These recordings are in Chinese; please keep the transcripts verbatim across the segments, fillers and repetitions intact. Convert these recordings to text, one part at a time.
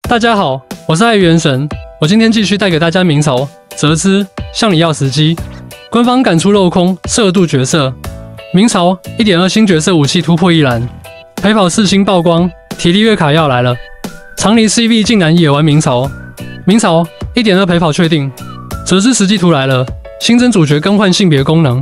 大家好，我是爱元神，我今天继续带给大家明朝、折枝、相里要实机，官方敢出镂空摄度角色，明朝 一点二 新角色武器突破一览，陪跑四星曝光，体力月卡要来了，长离 C V 竟然也玩明朝，明朝 一点二 陪跑确定，折枝实机图来了，新增主角更换性别功能。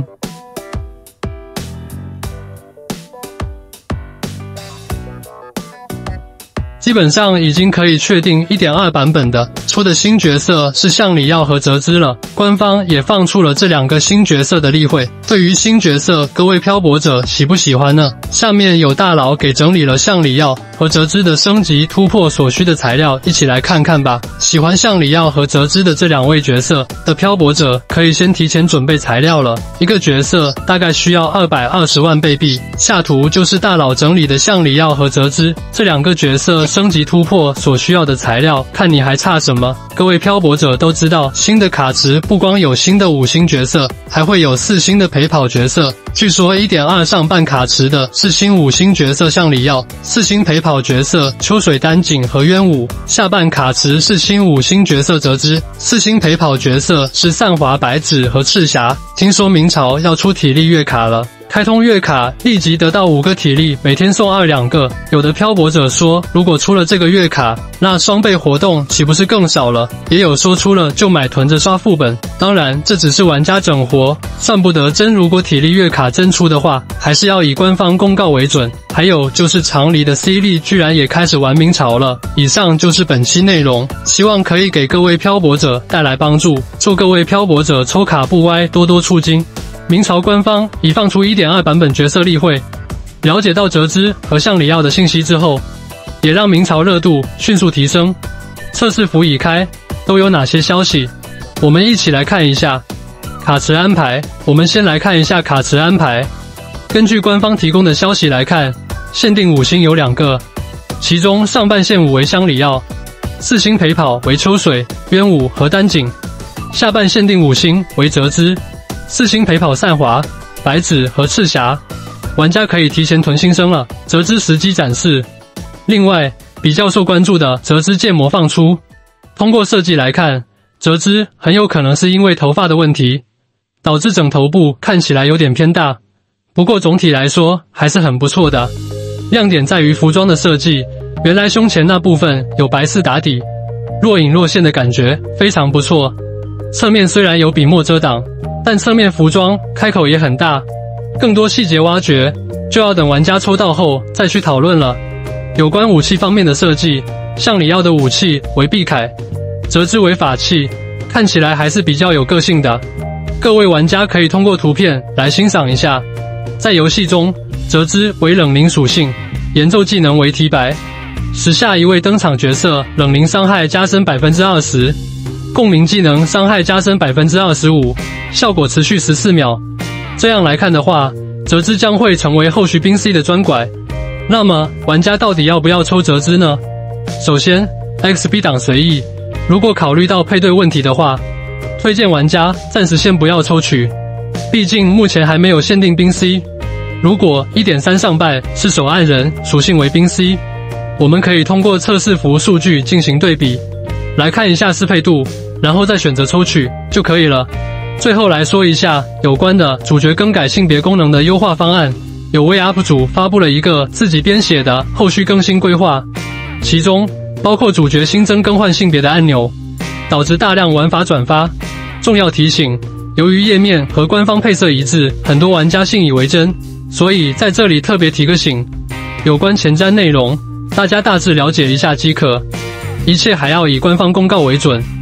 基本上已经可以确定 一点二 版本的出的新角色是相里要和折枝了。官方也放出了这两个新角色的例会。对于新角色，各位漂泊者喜不喜欢呢？下面有大佬给整理了相里要和折枝的升级突破所需的材料，一起来看看吧。喜欢相里要和折枝的这两位角色的漂泊者，可以先提前准备材料了。一个角色大概需要二百二十万贝币。下图就是大佬整理的相里要和折枝这两个角色 升级突破所需要的材料，看你还差什么？各位漂泊者都知道，新的卡池不光有新的五星角色，还会有四星的陪跑角色。据说 一点二 上半卡池的是新五星角色相里要，四星陪跑角色秋水丹景和渊武；下半卡池是新五星角色折枝，四星陪跑角色是散华白芷和赤霞。听说明朝要出体力月卡了。 开通月卡立即得到五个体力，每天送二两个。有的漂泊者说，如果出了这个月卡，那双倍活动岂不是更少了？也有说出了就买囤着刷副本。当然，这只是玩家整活，算不得真。如果体力月卡真出的话，还是要以官方公告为准。还有就是长离的 C V 居然也开始玩明朝了。以上就是本期内容，希望可以给各位漂泊者带来帮助，祝各位漂泊者抽卡不歪，多多出金。 明朝官方已放出 一点二 版本角色例会，了解到折枝和相里要的信息之后，也让明朝热度迅速提升。测试服已开，都有哪些消息？我们一起来看一下卡池安排。我们先来看一下卡池安排。根据官方提供的消息来看，限定五星有两个，其中上半线五为相里要，四星陪跑为秋水、渊武和丹景，下半限定五星为折枝。 四星陪跑散华、白芷和赤霞，玩家可以提前囤新生了。折枝实机展示。另外，比较受关注的折枝建模放出。通过设计来看，折枝很有可能是因为头发的问题，导致整头部看起来有点偏大。不过总体来说还是很不错的。亮点在于服装的设计，原来胸前那部分有白丝打底，若隐若现的感觉非常不错。侧面虽然有笔墨遮挡。 但侧面服装开口也很大，更多细节挖掘就要等玩家抽到后再去讨论了。有关武器方面的设计，相里要的武器为臂铠，折枝为法器，看起来还是比较有个性的。各位玩家可以通过图片来欣赏一下。在游戏中，折枝为冷凝属性，演奏技能为提白，时下一位登场角色冷凝伤害加深 百分之二十。 共鸣技能伤害加深 百分之二十五， 效果持续十四秒。这样来看的话，折枝将会成为后续兵 C 的专拐。那么，玩家到底要不要抽折枝呢？首先 ，X P 档随意。如果考虑到配对问题的话，推荐玩家暂时先不要抽取，毕竟目前还没有限定兵 C。如果 一点三 上半是手按人，属性为兵 C， 我们可以通过测试服数据进行对比。 来看一下适配度，然后再选择抽取就可以了。最后来说一下有关的主角更改性别功能的优化方案，有位 U P 主发布了一个自己编写的后续更新规划，其中包括主角新增更换性别的按钮，导致大量玩法转发。重要提醒：由于页面和官方配色一致，很多玩家信以为真，所以在这里特别提个醒，有关前瞻内容，大家大致了解一下即可。 一切还要以官方公告为准。